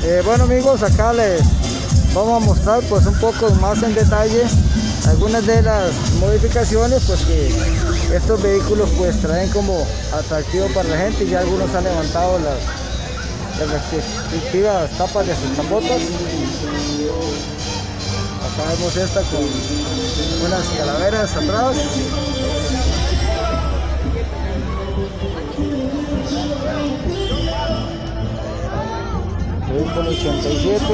Bueno amigos, acá les vamos a mostrar pues un poco más en detalle algunas de las modificaciones pues que estos vehículos pues traen como atractivo para la gente. Ya algunos han levantado las respectivas tapas de sus capotas. Acá vemos esta con unas calaveras atrás. Vehículo 87.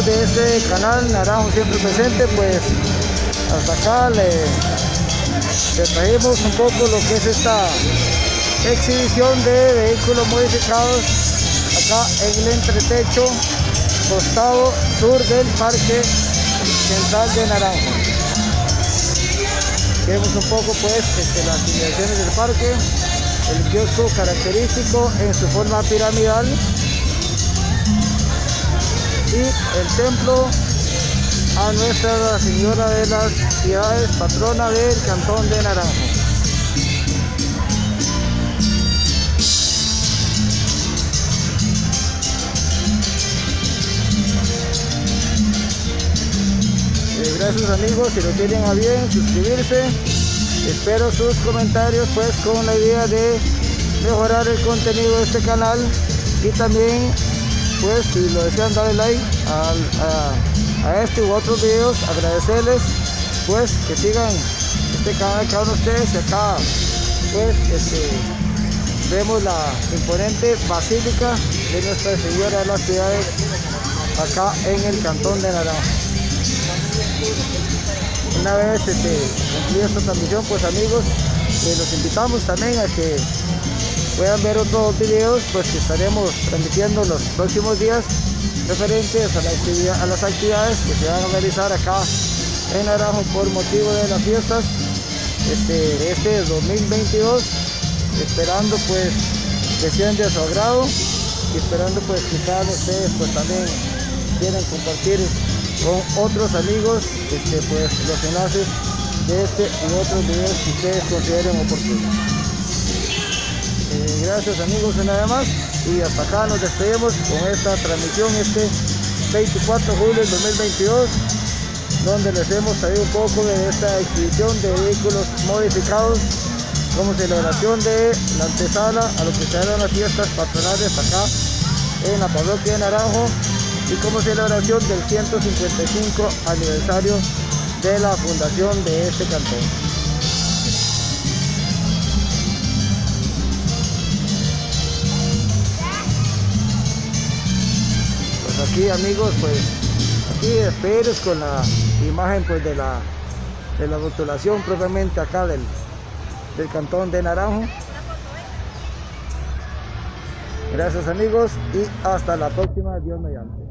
de este canal Naranjo Siempre Presente, pues hasta acá le trajimos un poco lo que es esta exhibición de vehículos modificados acá en el entretecho costado sur del Parque Central de Naranjo. Vemos un poco pues las inmediaciones del parque, el kiosco característico en su forma piramidal y el templo a Nuestra Señora de las Piedades, patrona del Cantón de Naranjo. Gracias amigos, si lo tienen a bien, suscribirse. Espero sus comentarios pues con la idea de mejorar el contenido de este canal, y también pues si lo desean darle like a este u otros videos, agradecerles pues que sigan este canal cada uno de ustedes. Y acá pues vemos la imponente basílica de Nuestra Señora de las Piedades acá en el Cantón de Naranjo. Una vez concluida esta transmisión, pues amigos, los invitamos también a que puedan ver otros videos pues que estaremos transmitiendo los próximos días referentes a las actividades que se van a realizar acá en Naranjo por motivo de las fiestas este 2022, esperando pues que sean de su agrado y esperando pues que cada uno de ustedes pues también quieran compartir con otros amigos pues los enlaces de u otros videos que ustedes consideren oportunos. Gracias amigos una vez más, y hasta acá nos despedimos con esta transmisión 24 de julio del 2022, donde les hemos traído un poco de esta exhibición de vehículos modificados como celebración de la antesala a lo que serán las fiestas patronales acá en la parroquia de Naranjo, y como celebración del 155 aniversario de la fundación de este cantón. Pues aquí amigos, pues aquí despedirles con la imagen pues de la rotulación propiamente acá del Cantón de Naranjo. Gracias amigos y hasta la próxima, Dios mediante.